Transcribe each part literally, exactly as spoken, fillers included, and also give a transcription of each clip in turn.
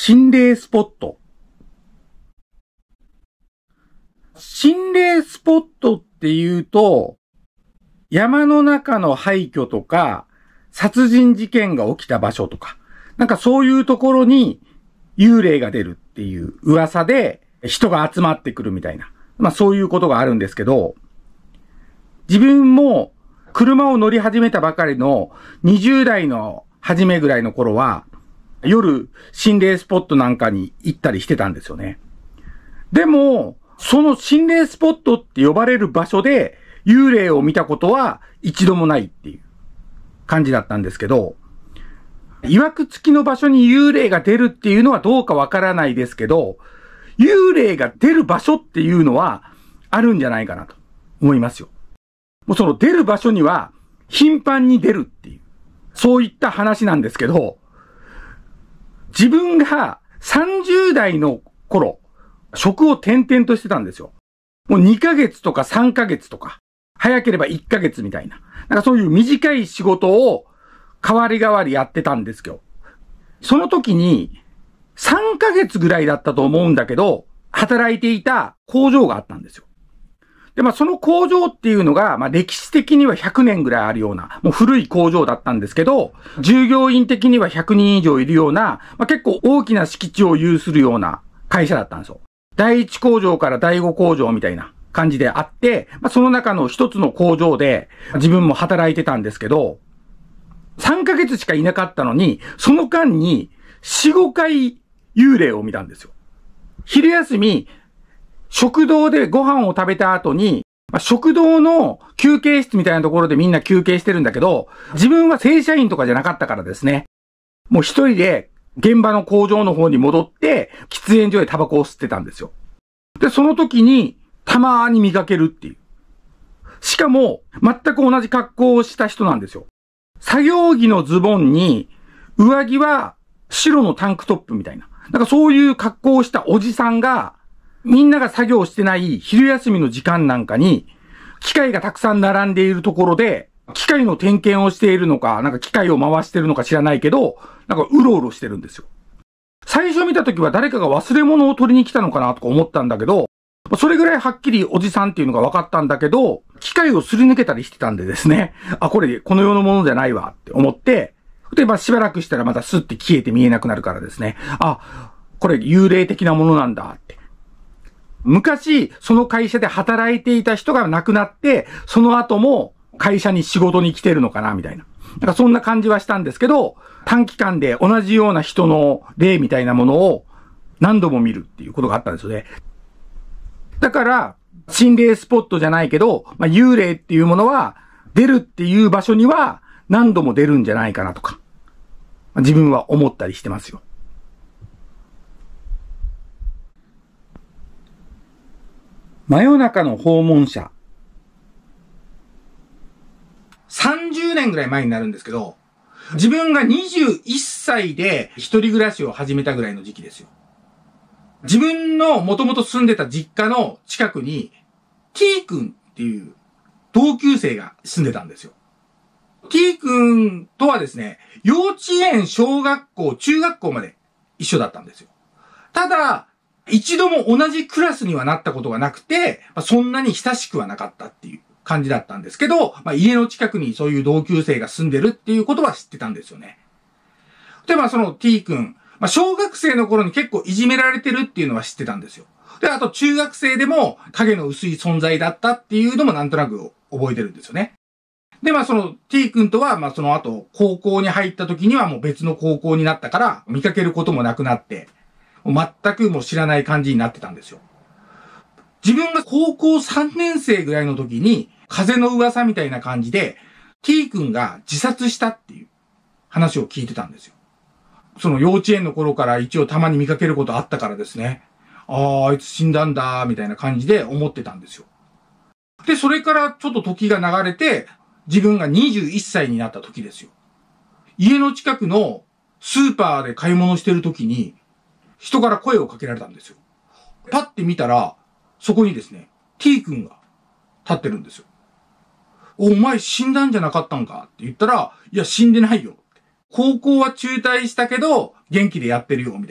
心霊スポット。心霊スポットっていうと、山の中の廃墟とか、殺人事件が起きた場所とか、なんかそういうところに幽霊が出るっていう噂で人が集まってくるみたいな。まあそういうことがあるんですけど、自分も車を乗り始めたばかりのにじゅう代の初めぐらいの頃は、夜心霊スポットなんかに行ったりしてたんですよね。でも、その心霊スポットって呼ばれる場所で幽霊を見たことは一度もないっていう感じだったんですけど、曰く付きの場所に幽霊が出るっていうのはどうかわからないですけど、幽霊が出る場所っていうのはあるんじゃないかなと思いますよ。もうその出る場所には頻繁に出るっていう、そういった話なんですけど、自分がさんじゅう代の頃、職を転々としてたんですよ。もうにかげつとかさんかげつとか、早ければいっかげつみたいな。なんかそういう短い仕事を代わり代わりやってたんですけど、その時にさんかげつぐらいだったと思うんだけど、働いていた工場があったんですよ。で、まあその工場っていうのが、まあ歴史的にはひゃくねんぐらいあるような、もう古い工場だったんですけど、従業員的にはひゃくにん以上いるような、まあ結構大きな敷地を有するような会社だったんですよ。第一工場から第五工場みたいな感じであって、まあその中の一つの工場で自分も働いてたんですけど、さんかげつしかいなかったのに、その間によん、ごかい幽霊を見たんですよ。昼休み、食堂でご飯を食べた後に、まあ、食堂の休憩室みたいなところでみんな休憩してるんだけど、自分は正社員とかじゃなかったからですね。もう一人で現場の工場の方に戻って、喫煙所でタバコを吸ってたんですよ。で、その時にたまーに見かけるっていう。しかも、全く同じ格好をした人なんですよ。作業着のズボンに、上着は白のタンクトップみたいな。なんかそういう格好をしたおじさんが、みんなが作業してない昼休みの時間なんかに、機械がたくさん並んでいるところで、機械の点検をしているのか、なんか機械を回してるのか知らないけど、なんかうろうろしてるんですよ。最初見た時は誰かが忘れ物を取りに来たのかなとか思ったんだけど、それぐらいはっきりおじさんっていうのが分かったんだけど、機械をすり抜けたりしてたんでですね、あ、これこの世のものじゃないわって思って、で、まあしばらくしたらまたスッて消えて見えなくなるからですね、あ、これ幽霊的なものなんだって。昔、その会社で働いていた人が亡くなって、その後も会社に仕事に来てるのかな、みたいな。なんかそんな感じはしたんですけど、短期間で同じような人の霊みたいなものを何度も見るっていうことがあったんですよね。だから、心霊スポットじゃないけど、まあ、幽霊っていうものは出るっていう場所には何度も出るんじゃないかなとか、まあ、自分は思ったりしてますよ。真夜中の訪問者。さんじゅうねんぐらい前になるんですけど、自分がにじゅういっさいで一人暮らしを始めたぐらいの時期ですよ。自分の元々住んでた実家の近くに T 君っていう同級生が住んでたんですよ。T 君とはですね、幼稚園、小学校、中学校まで一緒だったんですよ。ただ、一度も同じクラスにはなったことがなくて、まあ、そんなに親しくはなかったっていう感じだったんですけど、まあ、家の近くにそういう同級生が住んでるっていうことは知ってたんですよね。で、まあその T 君、まあ小学生の頃に結構いじめられてるっていうのは知ってたんですよ。で、あと中学生でも影の薄い存在だったっていうのもなんとなく覚えてるんですよね。で、まあその T 君とは、まあその後高校に入った時にはもう別の高校になったから見かけることもなくなって、全くもう知らない感じになってたんですよ。自分が高校さんねん生ぐらいの時に、風の噂みたいな感じで、T 君が自殺したっていう話を聞いてたんですよ。その幼稚園の頃から一応たまに見かけることあったからですね。ああ、あいつ死んだんだ、みたいな感じで思ってたんですよ。で、それからちょっと時が流れて、自分がにじゅういっさいになった時ですよ。家の近くのスーパーで買い物してる時に、人から声をかけられたんですよ。パッて見たら、そこにですね、T 君が立ってるんですよ。お前死んだんじゃなかったんかって言ったら、いや死んでないよ。高校は中退したけど、元気でやってるよ、みたいな。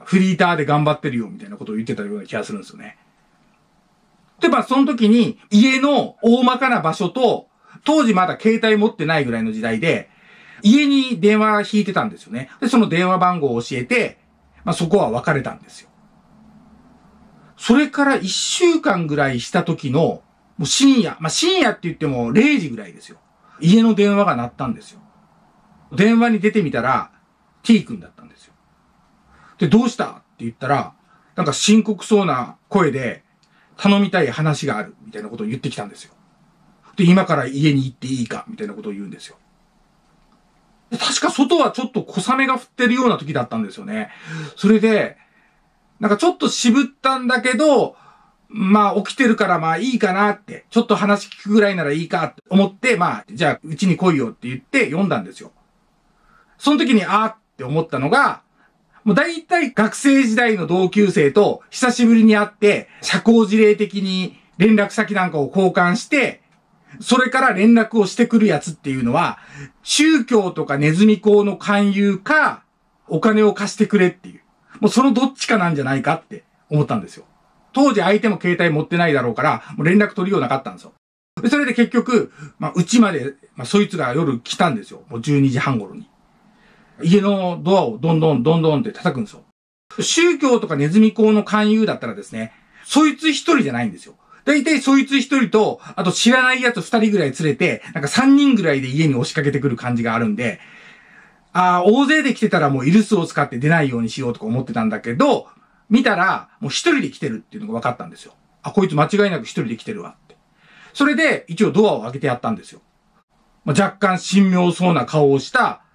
フリーターで頑張ってるよみたいなことを言ってたような気がするんですよね。で、まあその時に家の大まかな場所と、当時まだ携帯持ってないぐらいの時代で、家に電話引いてたんですよね。で、その電話番号を教えて、まあそこは別れたんですよ。それから一週間ぐらいした時の、もう深夜、まあ深夜って言ってもれいじぐらいですよ。家の電話が鳴ったんですよ。電話に出てみたら、T 君だったんですよ。で、どうしたって言ったら、なんか深刻そうな声で、頼みたい話がある、みたいなことを言ってきたんですよ。で、今から家に行っていいか、みたいなことを言うんですよ。で、確か外はちょっと小雨が降ってるような時だったんですよね。それで、なんかちょっと渋ったんだけど、まあ起きてるからまあいいかなって、ちょっと話聞くぐらいならいいかって思って、まあ、じゃあうちに来いよって言って読んだんですよ。その時にあーって思ったのが、もう大体学生時代の同級生と久しぶりに会って、社交辞令的に連絡先なんかを交換して、それから連絡をしてくるやつっていうのは、宗教とかネズミ講の勧誘か、お金を貸してくれっていう。もうそのどっちかなんじゃないかって思ったんですよ。当時相手も携帯持ってないだろうから、もう連絡取りようなかったんですよ。で、それで結局、まあ、うちまで、まあ、そいつが夜来たんですよ。もうじゅうにじはん頃に。家のドアをどんどんどんどんって叩くんですよ。宗教とかネズミ講の勧誘だったらですね、そいつ一人じゃないんですよ。だいたいそいつ一人と、あと知らないやつ二人ぐらい連れて、なんか三人ぐらいで家に押しかけてくる感じがあるんで、ああ、大勢で来てたらもうイルスを使って出ないようにしようとか思ってたんだけど、見たら、もう一人で来てるっていうのが分かったんですよ。あ、こいつ間違いなく一人で来てるわって。それで、一応ドアを開けてやったんですよ。まあ、若干神妙そうな顔をした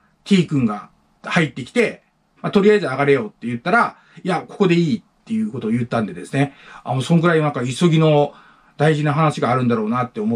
T 君が入ってきて、まあ、とりあえず上がれよって言ったら、いや、ここでいいっていうことを言ったんでですね。あ、もうそんくらいなんか急ぎの大事な話があるんだろうなって思って、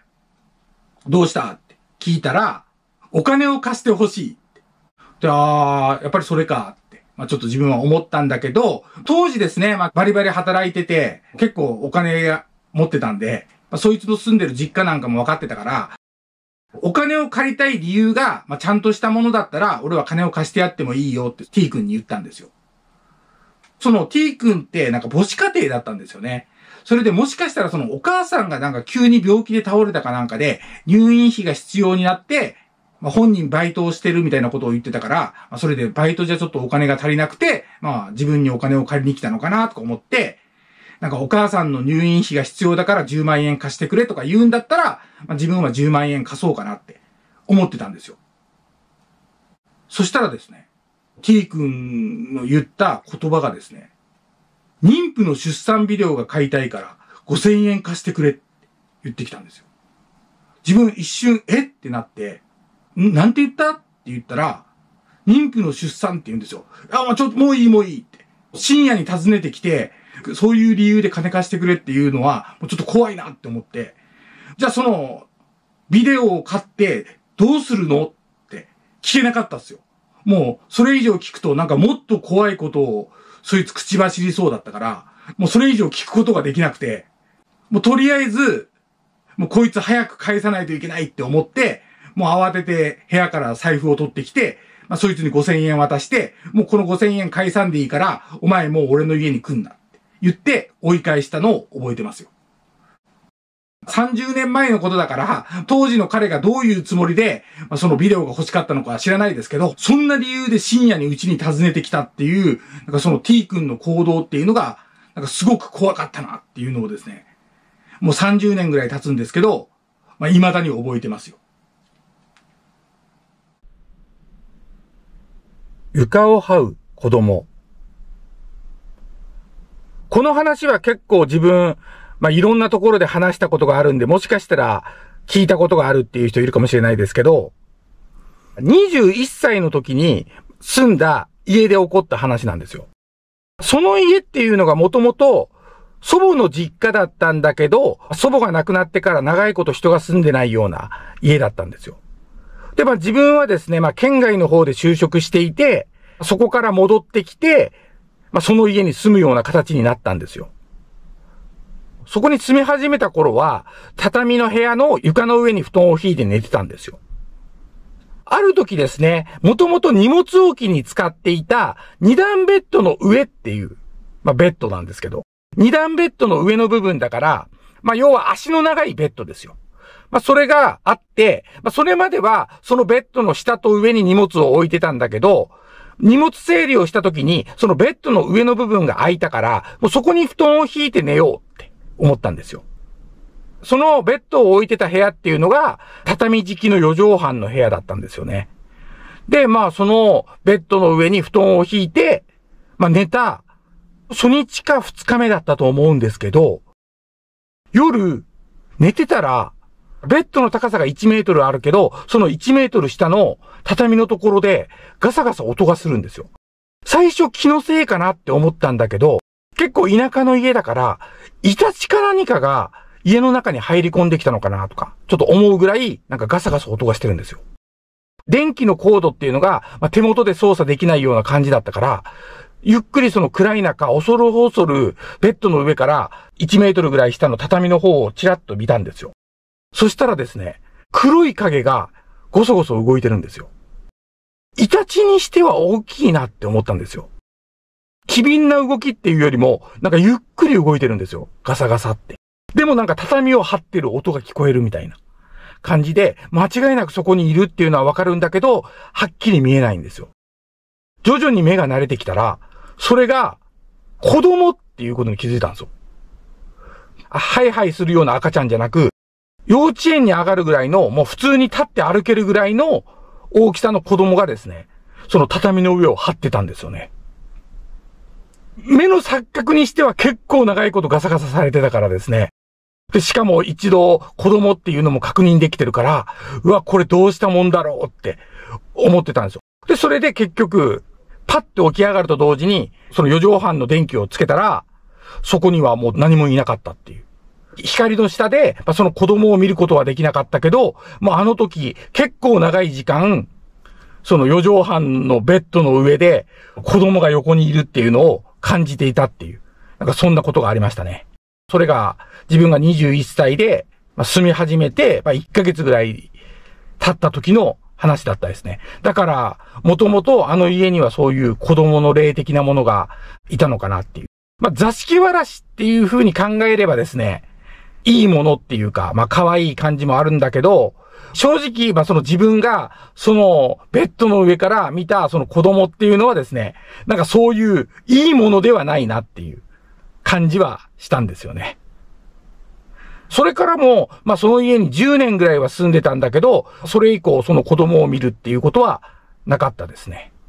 どうしたって聞いたら、お金を貸してほしいって。で、あー、やっぱりそれか。まあちょっと自分は思ったんだけど、当時ですね、まあバリバリ働いてて、結構お金が持ってたんで、まあそいつの住んでる実家なんかも分かってたから、お金を借りたい理由が、まあちゃんとしたものだったら、俺は金を貸してやってもいいよって T 君に言ったんですよ。その T 君ってなんか母子家庭だったんですよね。それでもしかしたらそのお母さんがなんか急に病気で倒れたかなんかで、入院費が必要になって、まあ、本人バイトをしてるみたいなことを言ってたから、まあ、それでバイトじゃちょっとお金が足りなくて、まあ自分にお金を借りに来たのかなとか思って、なんかお母さんの入院費が必要だからじゅうまんえん貸してくれとか言うんだったら、まあ、自分はじゅうまんえん貸そうかなって思ってたんですよ。そしたらですね、T 君の言った言葉がですね、妊婦の出産ビデオが買いたいからごせんえん貸してくれって言ってきたんですよ。自分一瞬、えってなって、んなんて言ったって言ったら、妊婦の出産って言うんですよ。あ、まあ、ちょっともういいもういいって。深夜に訪ねてきて、そういう理由で金貸してくれっていうのは、もうちょっと怖いなって思って。じゃあその、ビデオを買ってどうするのって聞けなかったっすよ。もう、それ以上聞くとなんかもっと怖いことを、そいつ口走りそうだったから、もうそれ以上聞くことができなくて、もうとりあえず、もうこいつ早く返さないといけないって思って、もう慌てて部屋から財布を取ってきて、まあ、そいつにごせんえん渡して、もうこのごせんえん返さんでいいから、お前もう俺の家に来んなって言って追い返したのを覚えてますよ。さんじゅうねんまえのことだから、当時の彼がどういうつもりで、まあ、そのビデオが欲しかったのかは知らないですけど、そんな理由で深夜にうちに訪ねてきたっていう、なんかその T 君の行動っていうのが、なんかすごく怖かったなっていうのをですね、もうさんじゅうねんぐらい経つんですけど、まあ、未だに覚えてますよ。 床を這う子供。この話は結構自分、まあ、いろんなところで話したことがあるんで、もしかしたら聞いたことがあるっていう人いるかもしれないですけど、にじゅういっさいの時に住んだ家で起こった話なんですよ。その家っていうのがもともと祖母の実家だったんだけど、祖母が亡くなってから長いこと人が住んでないような家だったんですよ。で、まあ自分はですね、まあ県外の方で就職していて、そこから戻ってきて、まあその家に住むような形になったんですよ。そこに住み始めた頃は、畳の部屋の床の上に布団を敷いて寝てたんですよ。 ある時ですね、もともと荷物置きに使っていた二段ベッドの上っていう、まあベッドなんですけど、二段ベッドの上の部分だから、まあ要は足の長いベッドですよ。まあそれがあって、まあそれまではそのベッドの下と上に荷物を置いてたんだけど、荷物整理をした時にそのベッドの上の部分が空いたから、もうそこに布団を引いて寝ようって思ったんですよ。そのベッドを置いてた部屋っていうのが、畳敷きのよ畳半の部屋だったんですよね。で、まあそのベッドの上に布団を引いて、まあ寝た、初日か二日目だったと思うんですけど、夜、寝てたら、ベッドの高さがいちメートルあるけど、そのいちメートル下の畳のところでガサガサ音がするんですよ。最初気のせいかなって思ったんだけど、結構田舎の家だから、イタチか何かが家の中に入り込んできたのかなとか、ちょっと思うぐらいなんかガサガサ音がしてるんですよ。電気のコードっていうのが、まあ、手元で操作できないような感じだったから、ゆっくりその暗い中、恐る恐るベッドの上からいちメートルぐらい下の畳の方をちらっと見たんですよ。そしたらですね、黒い影がごそごそ動いてるんですよ。イタチにしては大きいなって思ったんですよ。機敏な動きっていうよりも、なんかゆっくり動いてるんですよ。ガサガサって。でもなんか畳を張ってる音が聞こえるみたいな感じで、間違いなくそこにいるっていうのはわかるんだけど、はっきり見えないんですよ。徐々に目が慣れてきたら、それが子供っていうことに気づいたんですよ。ハイハイするような赤ちゃんじゃなく、幼稚園に上がるぐらいの、もう普通に立って歩けるぐらいの大きさの子供がですね、その畳の上を張ってたんですよね。目の錯覚にしては結構長いことガサガサされてたからですね。で、しかも一度子供っていうのも確認できてるから、うわ、これどうしたもんだろうって思ってたんですよ。で、それで結局、パッて起き上がると同時に、そのよ畳半の電気をつけたら、そこにはもう何もいなかったっていう。光の下で、まあ、その子供を見ることはできなかったけど、もうあの時、結構長い時間、そのよ畳半のベッドの上で、子供が横にいるっていうのを感じていたっていう。なんかそんなことがありましたね。それが、自分がにじゅういっさいで、まあ、住み始めて、まあ、いっかげつぐらい経った時の話だったですね。だから、もともとあの家にはそういう子供の霊的なものがいたのかなっていう。まあ、座敷わらしっていう風に考えればですね、いいものっていうか、まあ、可愛い感じもあるんだけど、正直、まあ、その自分が、その、ベッドの上から見た、その子供っていうのはですね、なんかそういう、いいものではないなっていう感じはしたんですよね。それからも、まあ、その家にじゅうねんぐらいは住んでたんだけど、それ以降、その子供を見るっていうことはなかったですね。